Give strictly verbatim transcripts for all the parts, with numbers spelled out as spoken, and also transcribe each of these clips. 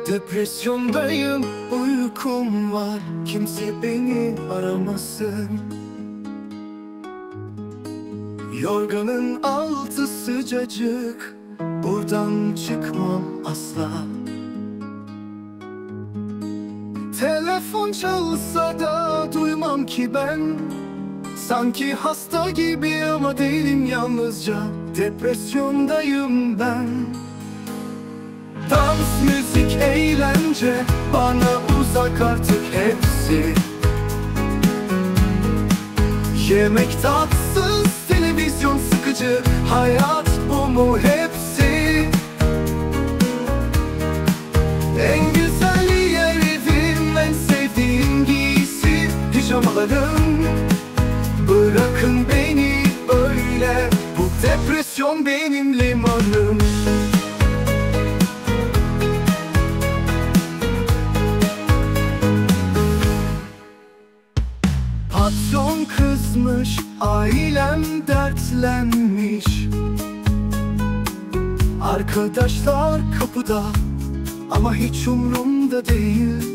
Depresyondayım, uykum var, kimse beni aramasın. Yorganın altı sıcacık, buradan çıkmam asla. Telefon çalsa da duymam ki ben. Sanki hasta gibi ama değilim, yalnızca depresyondayım ben. Dans, müzik, eğlence bana uzak artık hepsi. Yemek tatsız, televizyon sıkıcı, hayat bu mu hepsi? En güzel yer evim, en sevdiğim giysi pijamalarım. Bırakın beni böyle, bu depresyon benim limanım. Patron kızmış, ailem dertlenmiş. Arkadaşlar kapıda ama hiç umrumda değil.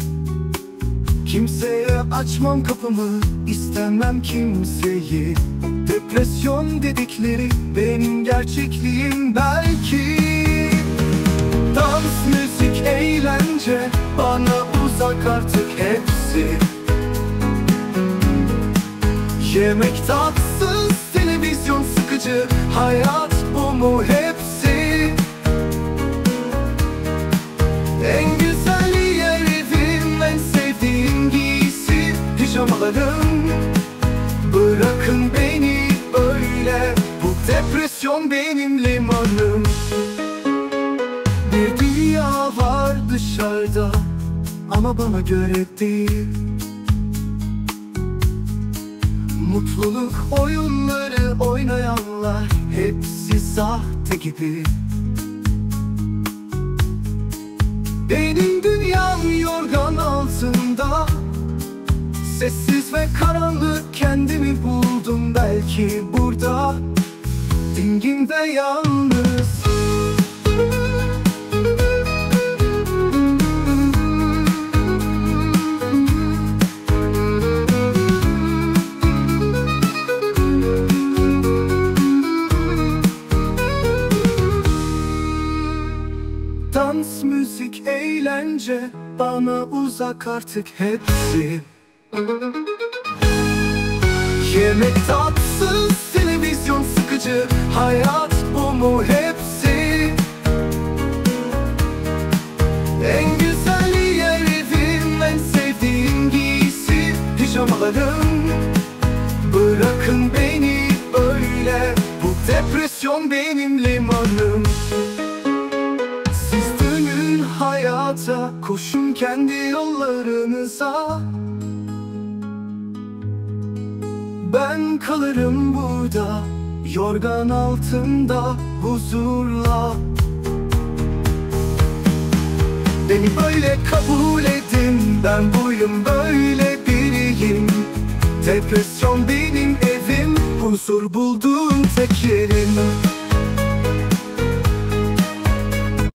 Kimseye açmam kapımı, istemem kimseyi. Depresyon dedikleri benim gerçekliğim belki. Dans, müzik, eğlence bana uzak artık hepsi. Yemek tatsız, televizyon sıkıcı, hayat bu mu hepsi? En güzel yer evim, en sevdiğim giysi pijamalarım. Bırakın beni böyle, bu depresyon benim limanım. Bir dünya var dışarıda ama bana göre değil. Mutluluk oyunları oynayanlar hepsi sahte gibi. Benim dünyam yorgan altında, sessiz ve karanlık kendimi buldum belki burada. Dingin ve yalnız. Dans, müzik, eğlence bana uzak artık hepsi. Yemek tatsız, televizyon sıkıcı, hayat bu mu hepsi? En güzel yer evim, en sevdiğim giysi pijamalarım. Bırakın beni böyle, bu depresyon benim limanım. Hayata koşun kendi yollarınıza. Ben kalırım burada, yorgan altında huzurla. Beni böyle kabul edin, ben buyum, böyle biriyim. Depresyon benim evim, huzur bulduğum tek yerim.